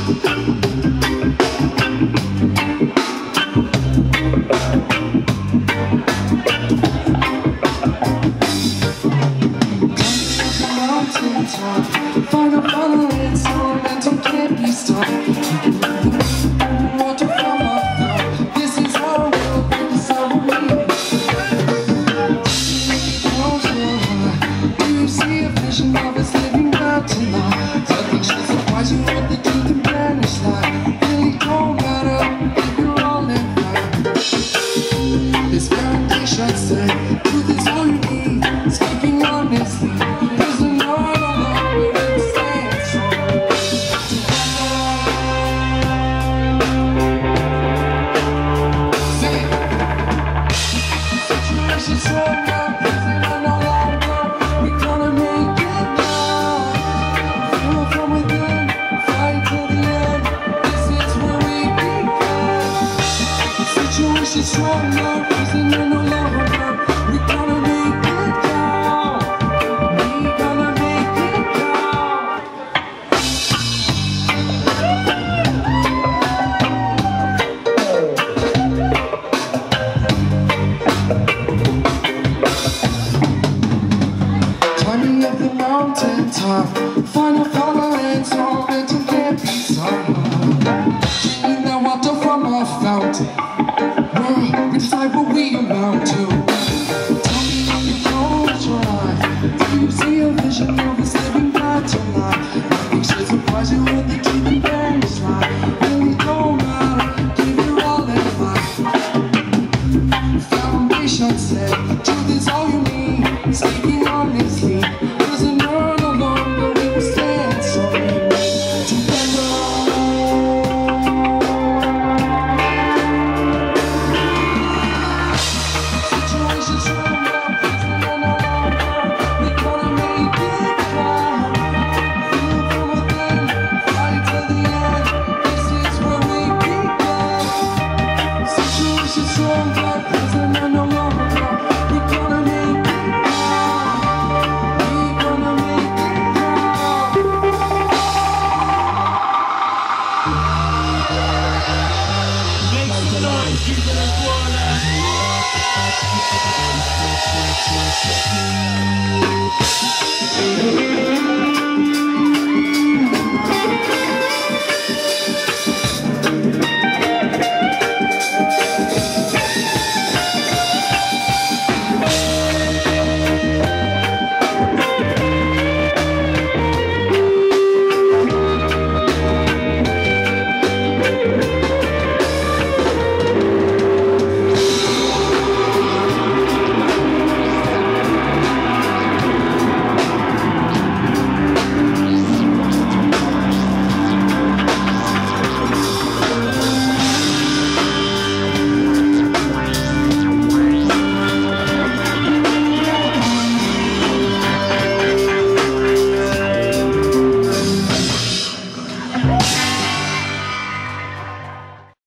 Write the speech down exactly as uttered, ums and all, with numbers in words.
Final, final, it's all mental, can't be stopped. Water from a flood. This is our world, this is our way. Close your eye. Do you see a vision of us living out tonight? Nothing should surprise you with the truth and vanish light. Really don't matter if you're all in fire. This foundation said, truth is all you need. Speaking honestly. She's strong now, prison and no longer. We gonna make it count. We gonna make it count. Climbing up the mountain top, final final and all mental can't be solved. Drinking that water from a fountain. We decide what we amount to. Tell me if you close your eyes. Do you see a vision of us living back tonight? Nothing should surprise you when the truth and vanish lie. Really don't matter, give your all in life. Foundation said, truth is all you need. Speaking honestly, prisoner no longer we will stand so together. Keep it